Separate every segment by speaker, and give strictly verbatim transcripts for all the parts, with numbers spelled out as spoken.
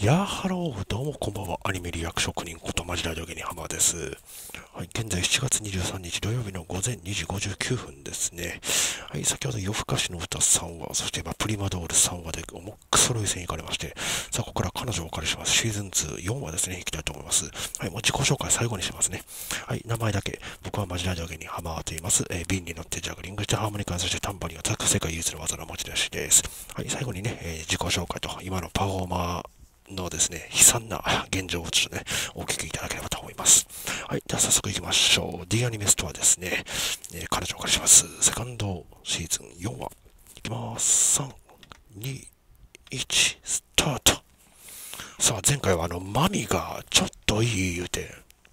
Speaker 1: やーハロー、どうもこんばんは。アニメリアク職人ことマジラジオ芸人ハマーです。はい、現在しちがつにじゅうさんにち土曜日の午前にじごじゅうきゅうふんですね。はい、先ほど夜更かしの歌さんわ、そしてまあプリマドールさんわで重くそろい線行かれまして、さあ、ここから彼女をお借りします。シーズンツー、よんわですね、行きたいと思います。はい、もう自己紹介最後にしますね。はい、名前だけ。僕はマジラジオ芸人ハマーと言います。えー、瓶に乗ってジャグリングしてハーモニカ、そしてタンバリンを叩く世界唯一の技の持ち主です。はい、最後にね、えー自己紹介と今のパフォーマー、のですね、悲惨な現状をちょっとね、お聞きいただければと思います。はい。では早速行きましょう。D アニメストアですね。えー、彼女をお借りします。セカンドシーズンよんわ。いきます。さん、に、いち、スタート。さあ、前回はあの、マミがちょっといい言うて、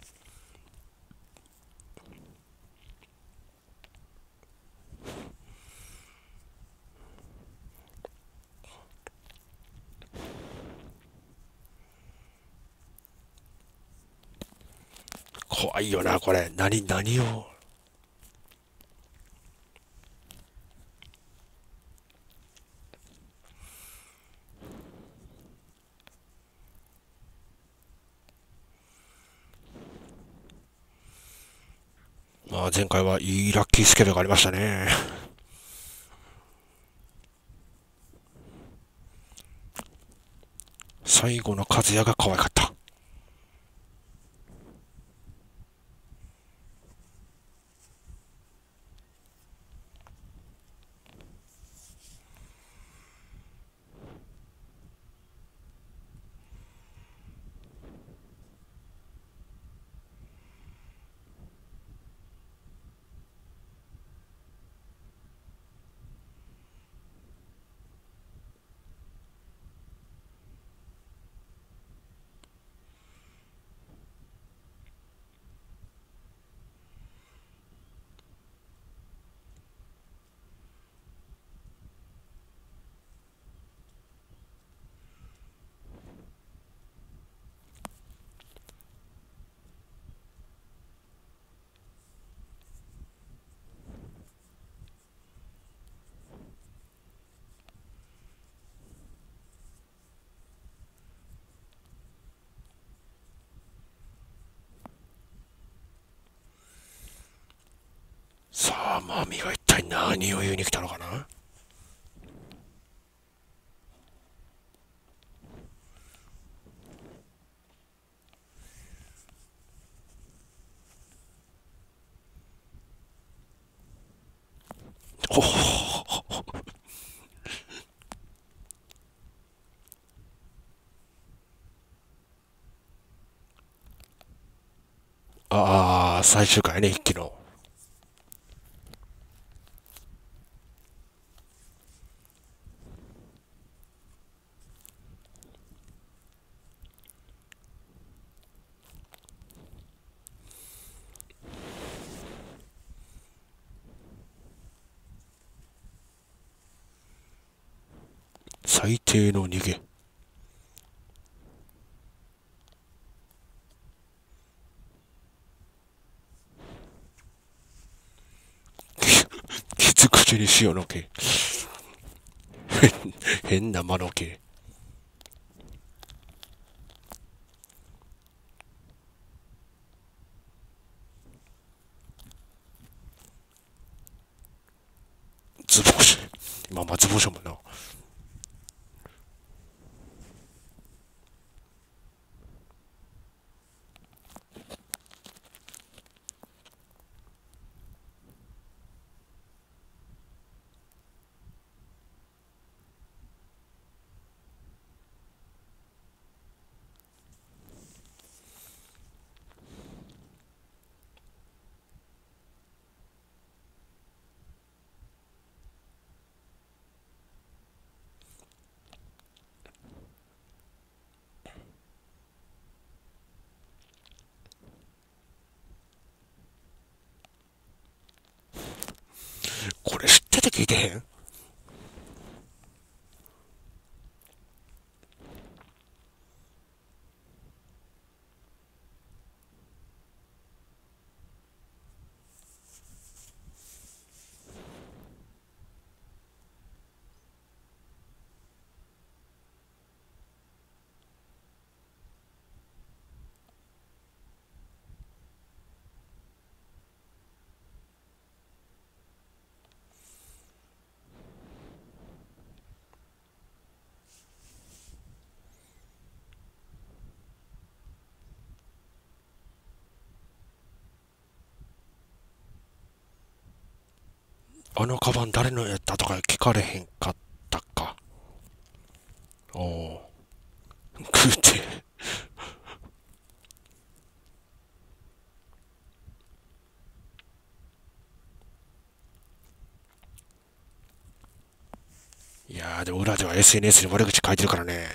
Speaker 1: 怖いよな、これ。何、何を。まあ、前回はいいラッキースケベがありましたね。最後の和也が可愛かった。さあ、マミが一体何を言いに来たのかな。おお。ああ、最終回ね、一期の。最低の逃げ。傷口に塩の毛。変な魔の毛。ズボンシ。まあまあズボンションもな。 あのカバン誰のやったとか聞かれへんかったか。おお。食うて。いやー、でも裏では エスエヌエス に悪口書いてるからね。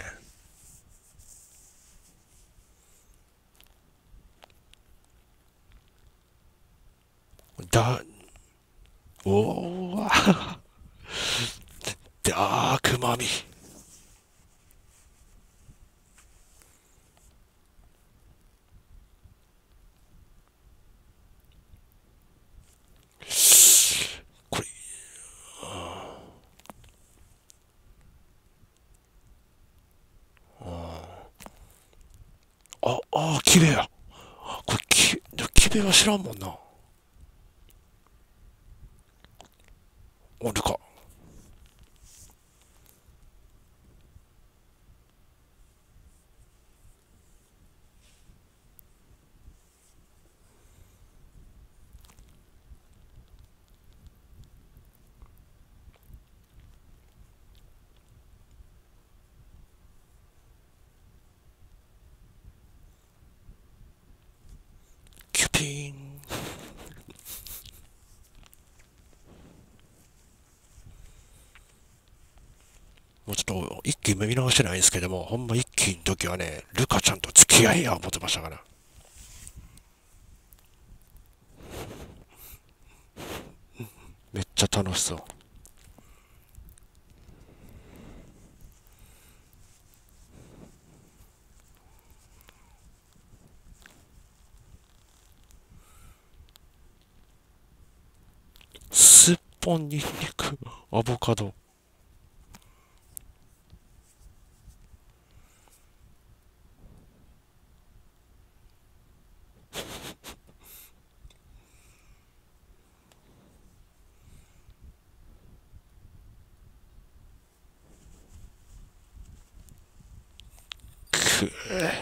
Speaker 1: だ、おおわ。ダークマミ。これ、あ、あー、キベや。これ、キ、キベは知らんもんな。おるか。キュピーン。もうちょっと、一期見直してないんですけども、ほんま一期の時はね、ルカちゃんと付き合いや思ってましたから。めっちゃ楽しそう。すっぽん、ニンニク、アボカド。く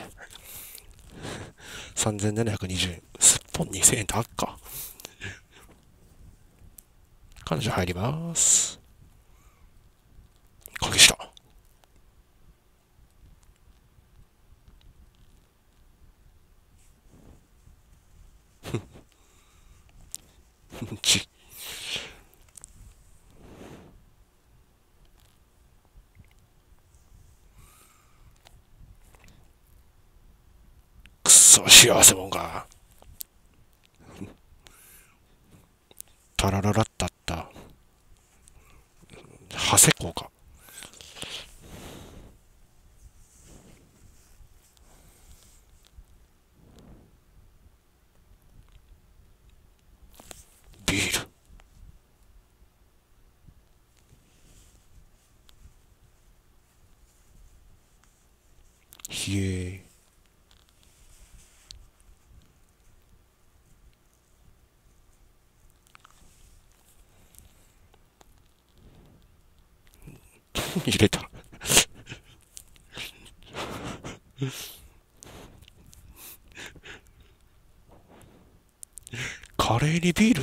Speaker 1: さんぜんななひゃくにじゅうえん。すっぽんにせんえんってあっか。彼女入ります。鍵下。ち、くっそ幸せもんが。タラララッタッタ。ハセコウか。ビール。ひえー。入れた。カレーにビールって、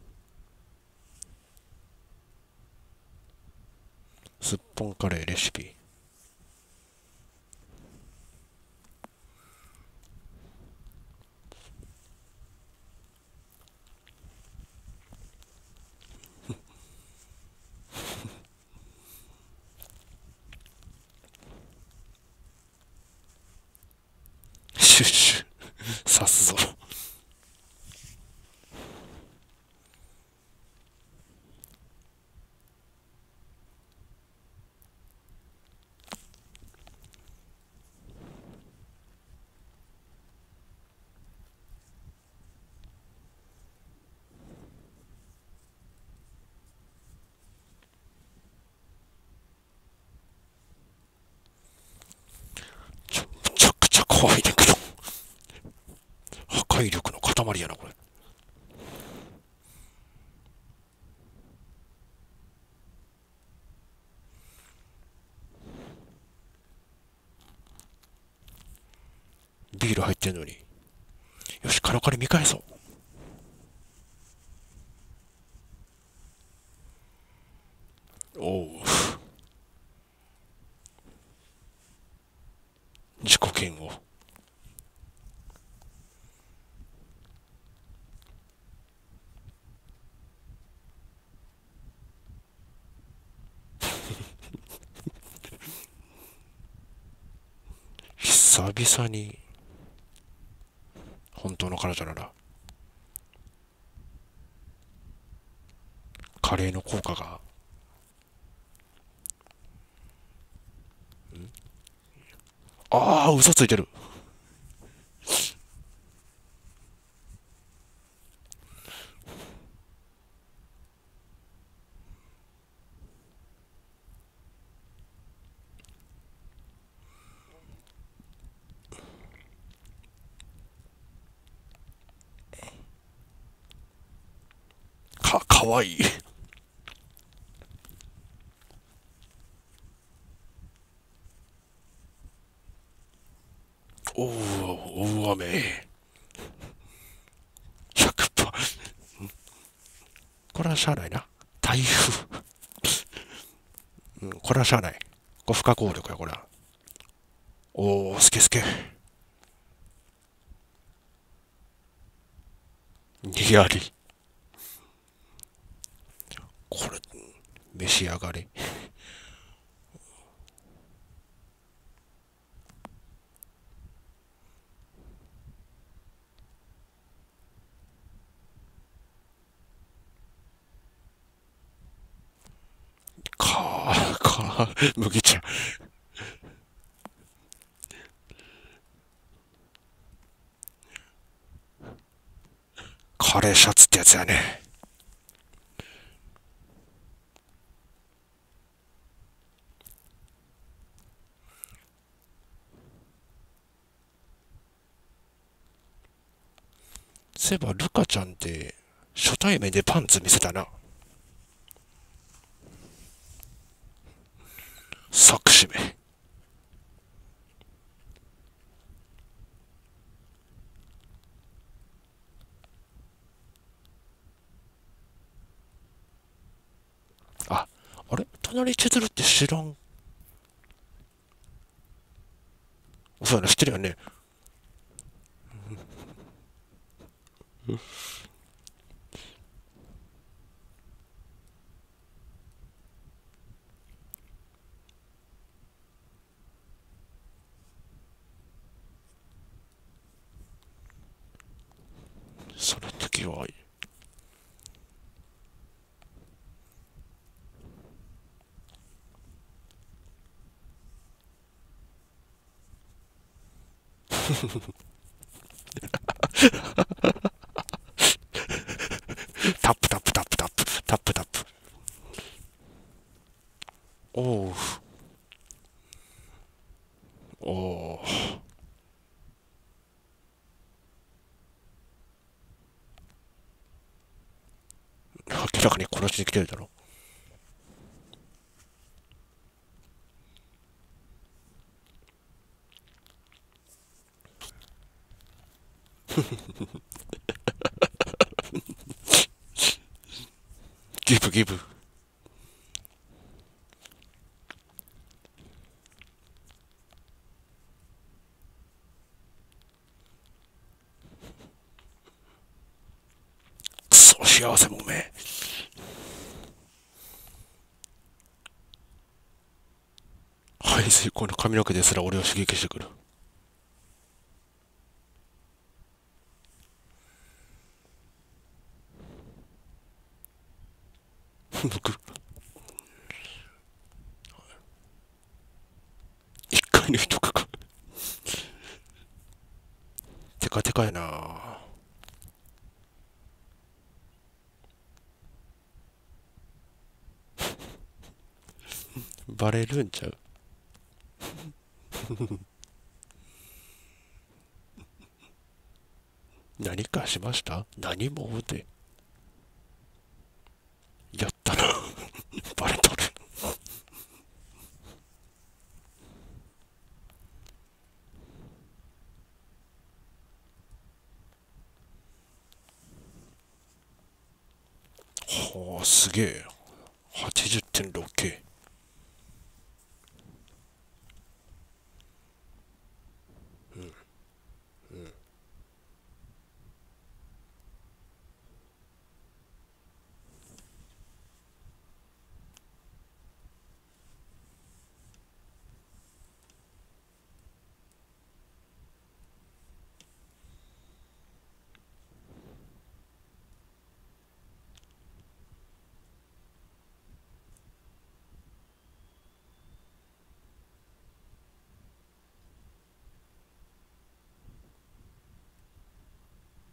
Speaker 1: すっぽんカレーレシピ。シュッシュ。刺すぞ。ちょ、むちゃくちゃ怖いねんけど。破壊力の塊やな、これ。ビール入ってんのに。よし、カラカリ見返そう。 剣を。久々に本当の彼女ならカレーの効果が、ああ嘘ついてる。かかわいい。おお大雨ひゃくパーセント。これはしゃあないな。台風。うん、これはしゃあない。これ不可抗力や、これは。おお、すけすけ。にやり。これ、召し上がれ。かあ、かあ、麦茶。カレーシャツってやつやね。そういえば、ルカちゃんって初対面でパンツ見せたな。作詞名。あ、あれ隣千鶴って知らん。そうやな、知ってるよね。その時は、タップタップタップタップ、タップタップ。おお、おお。明らかに殺しに来てるだろ。ギブギブ。くそ、幸せもめ。排水溝の髪の毛ですら俺を刺激してくる。僕、一回の人かか。テカテカやな。バレるんちゃう。何かしました？何もで。やったな。バレとる。はあ、すげえ。はちじゅってんろくケー。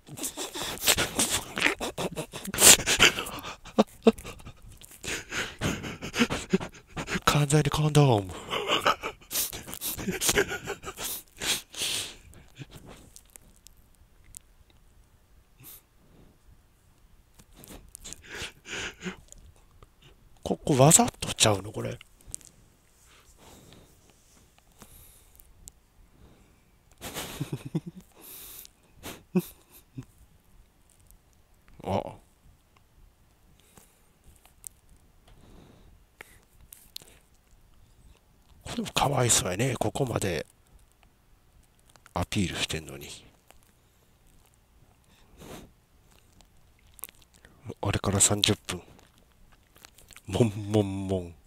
Speaker 1: 完全にコンドーム。ここわざとちゃうのこれ。あ、これもかわいそうやね。ここまでアピールしてんのに。あれからさんじゅっぷん。もんもんもん。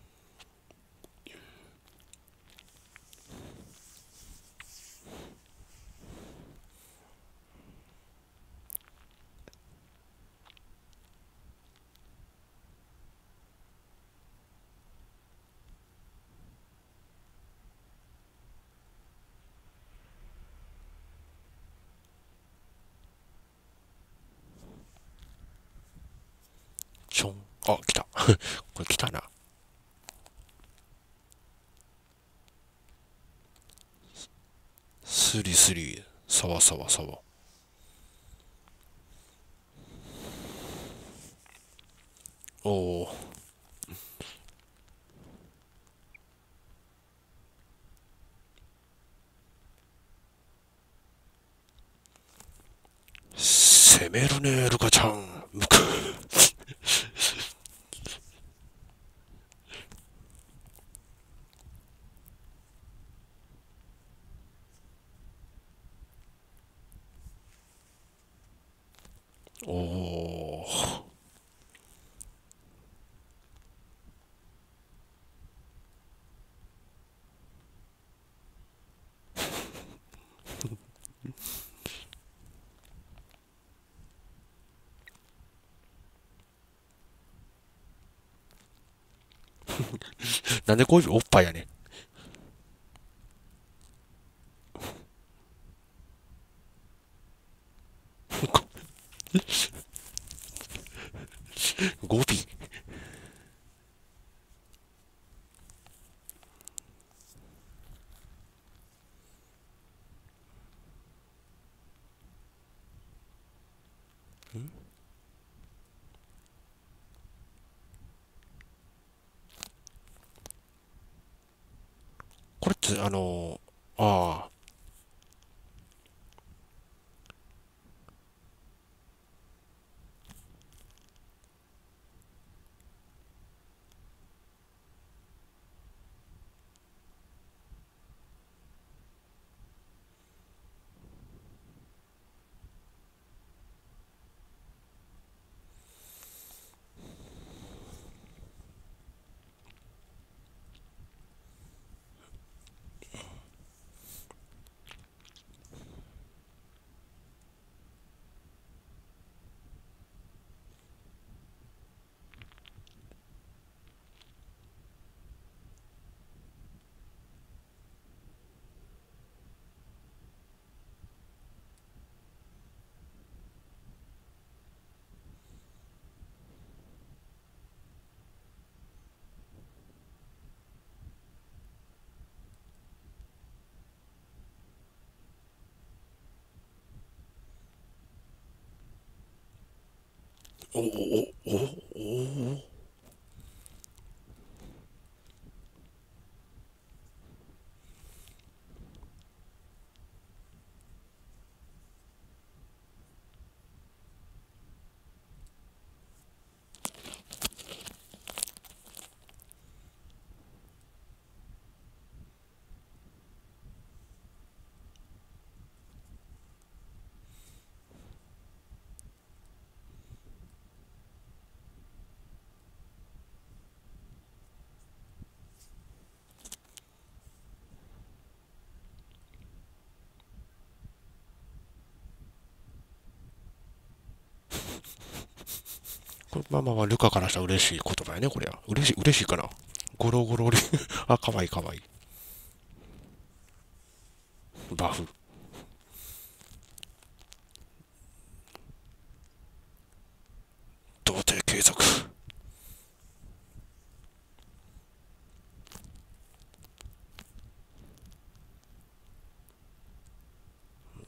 Speaker 1: ちょん。あ、来た。これ来たな。スリスリ、サワサワサワ。おお。攻めるね、ルカちゃん。むく。おお。なんでこういうおっぱいやねん。語尾。これって、あのー、ああ、おおおおお。これまあまあまあ、ルカからしたら嬉しい言葉やね、これは。嬉しい、嬉しいかな。ゴロゴロリ。あ、かわいいかわいい。バフ。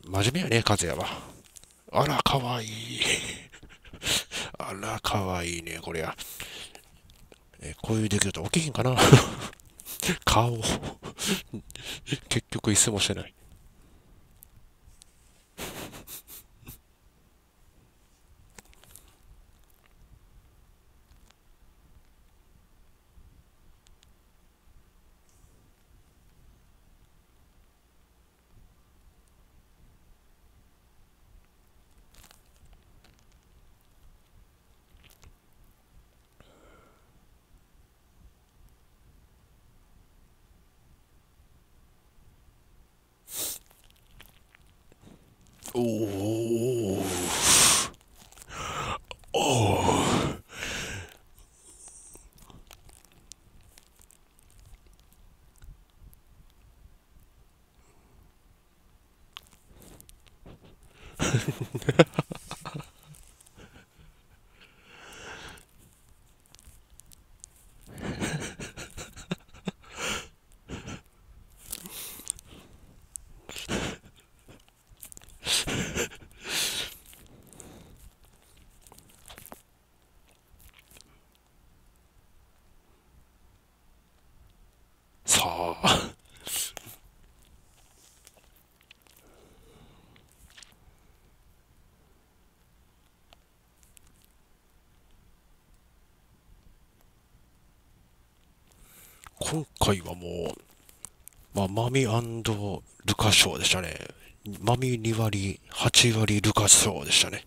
Speaker 1: 真面目やね、和也は。あら、かわいい。あら、かわいいね、こりゃ。えこういう出来事起きひんかな。顔。結局一睡もしてない。おお。おお。さあ。今回はもう、まあ、マミルカ賞でしたね。マミに割、はち割ルカ賞でしたね。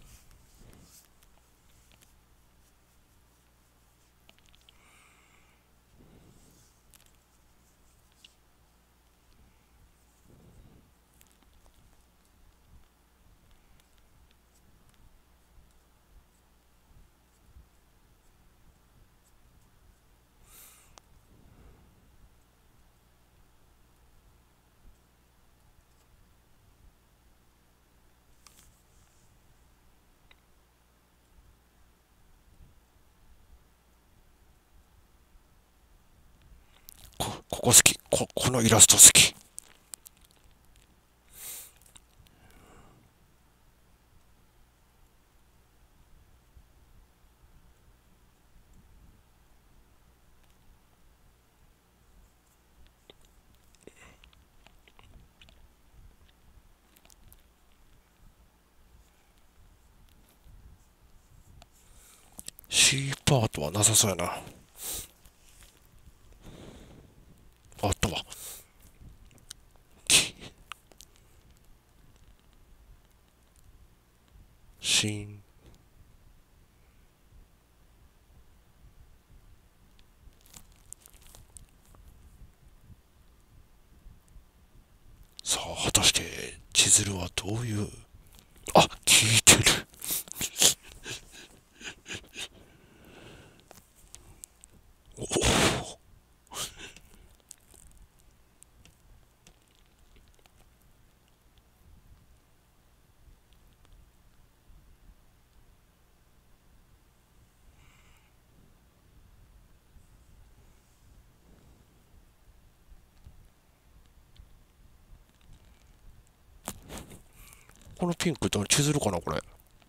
Speaker 1: こ、ここ好き。こ、このイラスト好き。C パートはなさそうやな。あったわ。き、しん。さあ、果たして、千鶴はどういう、あ、聞いてる。おお。このピンクって千鶴かな、これ。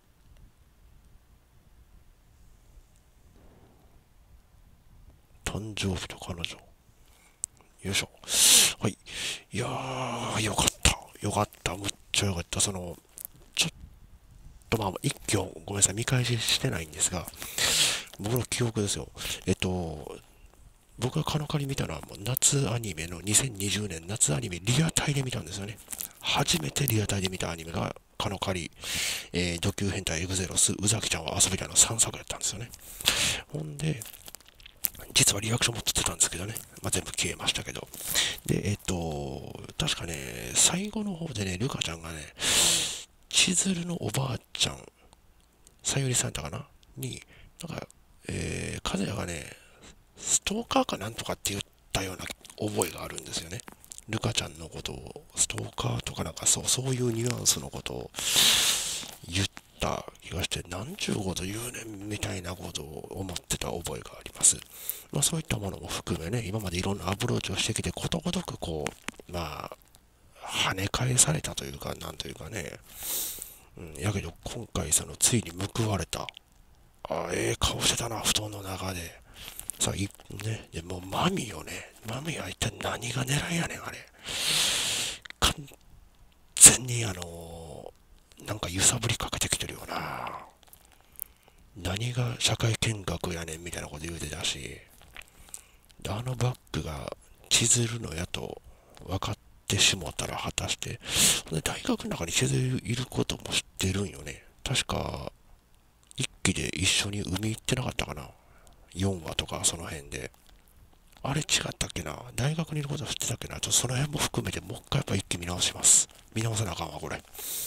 Speaker 1: 誕生日と彼女。よいしょ。はい。いやー、よかった。よかった。むっちゃよかった。その、ちょっとまあ、一挙、ごめんなさい、見返ししてないんですが、僕の記憶ですよ。えっと、僕がカノカリ見たのはもう夏アニメのにせんにじゅうねん夏アニメリアタイで見たんですよね。初めてリアタイで見たアニメがカノカリ、えー、ド級変態エグゼロス、宇崎ちゃんは遊びたいのさんさくやったんですよね。ほんで、実はリアクションも撮ってたんですけどね。まあ、全部消えましたけど。で、えっと、確かね、最後の方でね、ルカちゃんがね、千鶴のおばあちゃん、さゆりさんだったかなに、なんか、えー、和也がね、ストーカーかなんとかって言ったような覚えがあるんですよね。ルカちゃんのことを、ストーカーとかなんかそう、そういうニュアンスのことを言った気がして、なんちゅうこと言うねんみたいなことを思ってた覚えがあります。まあそういったものも含めね、今までいろんなアプローチをしてきて、ことごとくこう、まあ、 跳ね返されたというか、なんというかね、うん、やけど今回そのついに報われた。あ、ええ顔してたな、布団の中で。さあ、い、ね、でもうマミよね。マミは一体何が狙いやねん、あれ。完全にあのー、なんか揺さぶりかけてきてるよな。何が社会見学やねんみたいなこと言うてたし、あのバッグが千鶴のやと分かってしもたら果たして、大学の中に千鶴いることも知ってるんよね。確か、一期で一緒に海行ってなかったかな。よんわとかその辺で。あれ違ったっけな。大学にいること知ってたっけな。ちょっとその辺も含めてもう一回やっぱ一気見直します。見直さなあかんわ、これ。うん。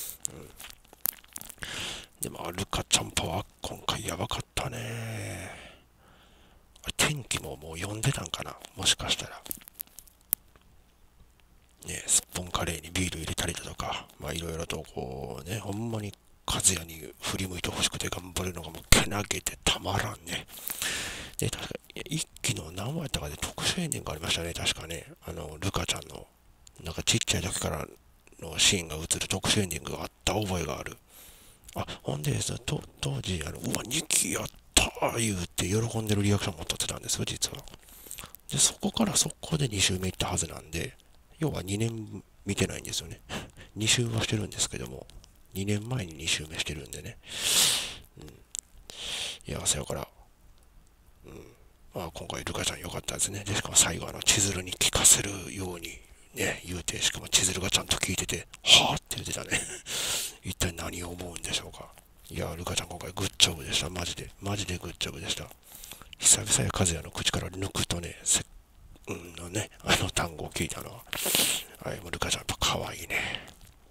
Speaker 1: でも、ルカちゃんパワー今回やばかったね。天気ももう読んでたんかな。もしかしたら。ね、すっぽんカレーにビール入れたりだとか、まあいろいろとこうね、ほんまに和也に振り向いてほしくて頑張るのがもうけなげてたまらんね。で、確か一期の何話やったかで特殊エンディングがありましたね、確かね。あの、ルカちゃんの、なんかちっちゃい時からのシーンが映る特殊エンディングがあった覚えがある。あ、ほんで、と当時、あの、うわ、にきやったー言うて喜んでるリアクションも撮ってたんですよ、実は。で、そこから速攻でに週目行ったはずなんで、要はにねん見てないんですよね。に週はしてるんですけども、にねんまえにに週目してるんでね。うん。いや、そやから、うん。まあ、今回、ルカちゃん良かったですね。で、しかも最後、あの、千鶴に聞かせるように、ね、言うて、しかも千鶴がちゃんと聞いてて、はぁって言ってたね。一体何を思うんでしょうか。いや、ルカちゃん今回グッジョブでした。マジで。マジでグッジョブでした。久々や和也の口から抜くとね、せうんのね、あの単語を聞いたのは。はい、もうルカちゃんやっぱ可愛いね。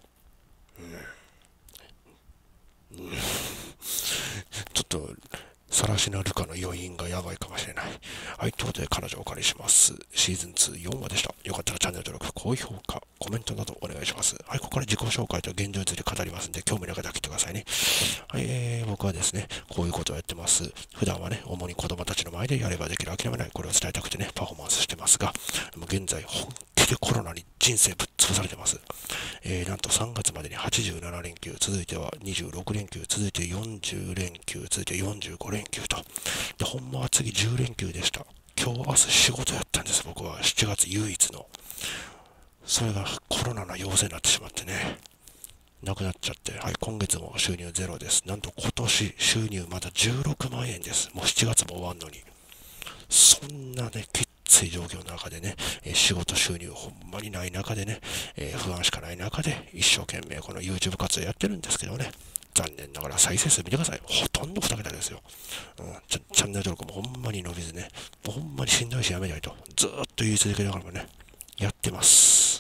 Speaker 1: うん。うん、ちょっと、さらしなルカの余韻がやばいかもしれない。はい、ということで彼女をお借りします。シーズンツー、よんわでした。よかったらチャンネル登録、高評価、コメントなどお願いします。はい、ここから自己紹介と現状について語りますんで、興味のある方は来てくださいね。はい、えー、僕はですね、こういうことをやってます。普段はね、主に子供たちの前でやればできる諦めない、これを伝えたくてね、パフォーマンスしてますが、でも現在、本気でコロナに人生ぶっ潰されてます。えー、なんとさんがつまでにはちじゅうななれんきゅう、続いてはにじゅうろくれんきゅう、続いてよんじゅうれんきゅう、続いてよんじゅうごれんきゅうと。で、ほんまは次じゅうれんきゅうでした。今日明日仕事やったんです、僕は。しちがつ唯一の。それがコロナの陽性になってしまってね。なくなっちゃって、はい、今月も収入ゼロです。なんと今年収入まだじゅうろくまんえんです。もうしちがつも終わんのに。そんなね、きつい状況の中でね、えー、仕事収入ほんまにない中でね、えー、不安しかない中で一生懸命この YouTube 活動やってるんですけどね、残念ながら再生数見てください。ほとんどにけたですよ。うん、チャンネル登録もほんまに伸びずね、もうほんまにしんどいしやめないと、ずーっと言い続けながらもね、やってます。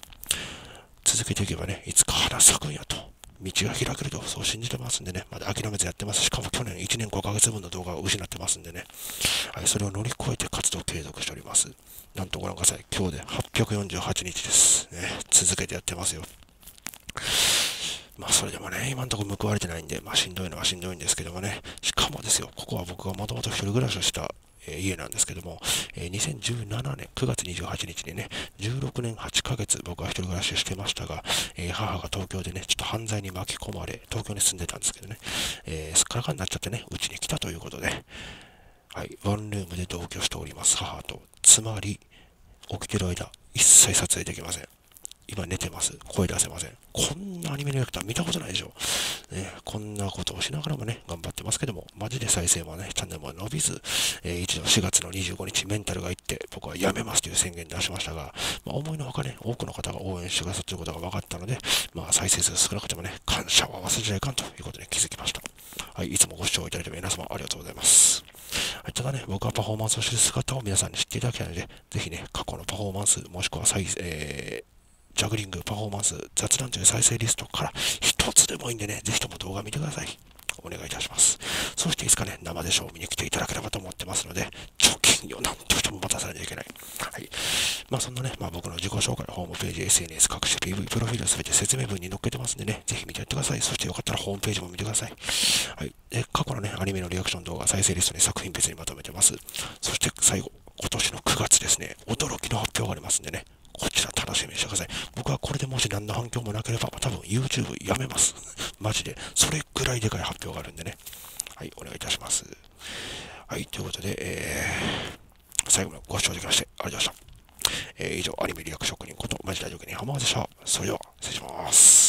Speaker 1: 続けていけばね、いつか花咲くんやと。道が開けると、そう信じてますんでね、まだ諦めずやってます。しかも去年いちねんごかげつぶんの動画を失ってますんでね、はい、それを乗り越えて活動を継続しております。なんとご覧ください。今日ではっぴゃくよんじゅうはちにちです。ね、続けてやってますよ。まあそれでもね、今のところ報われてないんで、まあしんどいのはしんどいんですけどもね、しかもですよ、ここは僕がもともと一人暮らしをした家なんですけども、にせんじゅうななねんくがつにじゅうはちにちにね、じゅうろくねんはちかげつ僕は一人暮らしをしてましたが、えー、母が東京でね、ちょっと犯罪に巻き込まれ、東京に住んでたんですけどね、えー、すっからかんになっちゃってね、うちに来たということで、はい、ワンルームで同居しております、母と。つまり、起きてる間、一切撮影できません。今寝てます。声出せません。こんなアニメの役とは見たことないでしょ。ね、こんなことをしながらもね、頑張ってますけども、マジで再生もね、チャンネルも伸びず、えー、一度しがつのにじゅうごにちメンタルがいって、僕はやめますという宣言出しましたが、まあ、思いのほかね、多くの方が応援してくださっていることが分かったので、まあ、再生数少なくてもね、感謝は忘れちゃいかんということに気づきました。はい、いつもご視聴いただいて皆様ありがとうございます。はい、ただね、僕はパフォーマンスを知る姿を皆さんに知っていただきたいので、ぜひね、過去のパフォーマンス、もしくは再、えージャグリング、パフォーマンス、雑談という再生リストから一つでもいいんでね、ぜひとも動画見てください。お願いいたします。そしていつかね、生でショーを見に来ていただければと思ってますので、貯金をなんとしても待たさなきゃいけない。はい。まあそんなね、まあ僕の自己紹介のホームページ、エスエヌエス、各種 ピーブイ、プロフィールすべて説明文に載っけてますんでね、ぜひ見てやってください。そしてよかったらホームページも見てください。はい。で、過去のね、アニメのリアクション動画、再生リストに作品別にまとめてます。そして最後、今年のくがつですね、驚きの発表がありますんでね、 こちら楽しみにしてください。僕はこれでもし何の反響もなければ、多分 YouTube やめます。マジで。それぐらいでかい発表があるんでね。はい、お願いいたします。はい、ということで、えー、最後までご視聴できましてありがとうございました。えー、以上、アニメリアク職人ことマジラジオ芸人浜田でした。それでは、失礼します。